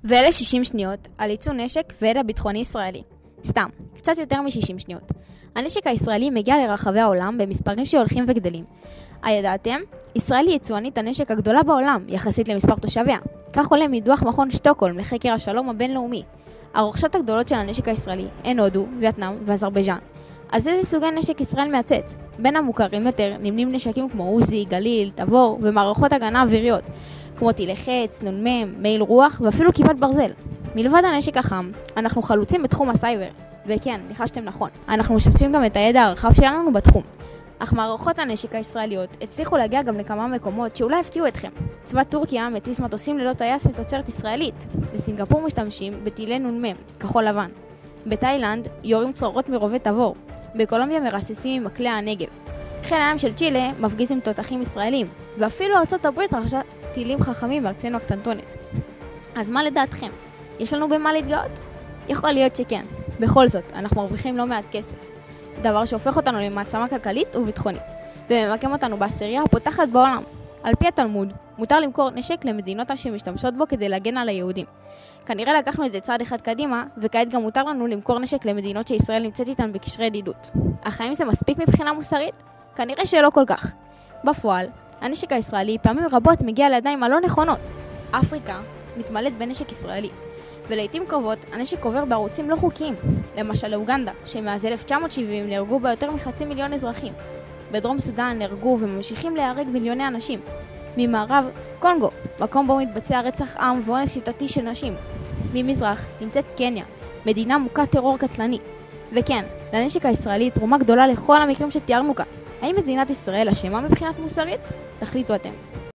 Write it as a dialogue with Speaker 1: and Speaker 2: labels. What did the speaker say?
Speaker 1: ואלה 60 שניות על ייצוא נשק וידע ביטחוני ישראלי. סתם, קצת יותר מ-60 שניות. הנשק הישראלי מגיע לרחבי העולם במספרים שהולכים וגדלים. הידעתם? ישראל היא יצואנית הנשק הגדולה בעולם יחסית למספר תושביה. כך עולה מדוח מכון שטוקהולם לחקר השלום הבינלאומי. הרוכשות הגדולות של הנשק הישראלי הן הודו, וייטנאם ואזרבייג'אן. אז איזה סוגי נשק ישראל מייצאת? בין המוכרים יותר נמנים נשקים כמו עוזי, גליל, תבור ומערכות הגנה אוויריות, כמו טילי חץ, נ"מ, מעיל רוח ואפילו כיפת ברזל. מלבד הנשק החם, אנחנו חלוצים בתחום הסייבר. וכן, ניחשתם נכון. אנחנו משתפים גם את הידע הרחב שלנו בתחום. אך מערכות הנשק הישראליות הצליחו להגיע גם לכמה מקומות שאולי הפתיעו אתכם. צבא טורקיה מטיס מטוסים ללא טייס מתוצרת ישראלית. בסינגפור משתמשים בטילי נ"מ, כחול לבן. בתאילנד יורים צרורות מרובי תבור. בקולומביה מרססים עם מקלע הנגב. חיל הים של צ'ילה מפגיז עם תותחים ישראלים. ואפילו ארצות הברית רכשה טילים חכמים בארצנו הקטנטונת. אז מה לדעתכם? יש לנו במה להתגאות? יכול להיות שכן. בכל זאת, אנחנו מרוויחים לא מעט כסף. דבר שהופך אותנו למעצמה כלכלית וביטחונית, וממקם אותנו בעשירייה הפותחת בעולם. על פי התלמוד, מותר למכור נשק למדינות שמשתמשות בו כדי להגן על היהודים. כנראה לקחנו את זה צעד אחד קדימה, וכעת גם מותר לנו למכור נשק למדינות שישראל נמצאת איתן בקשרי ידידות. אך האם זה מספיק מבחינה מוסרית? כנראה שלא כל כך. בפועל, הנשק הישראלי פעמים רבות מגיע לידיים הלא נכונות. אפריקה מתמלאת בנשק ישראלי. ולעיתים קרובות הנשק עובר בערוצים לא חוקיים, למשל לאוגנדה, שמאז 1970 נהרגו בה יותר מ500,000 אזרחים. בדרום סודן נהרגו וממשיכים להיהרג מיליוני אנשים. ממערב, קונגו, מקום בו מתבצע רצח עם ואונס שיטתי של נשים. ממזרח נמצאת קניה, מדינה מוכת טרור קטלני. וכן, לנשק הישראלי תרומה גדולה לכל המקרים שתיארנו כאן. האם מדינת ישראל אשמה מבחינת מוסרית? תחליטו אתם.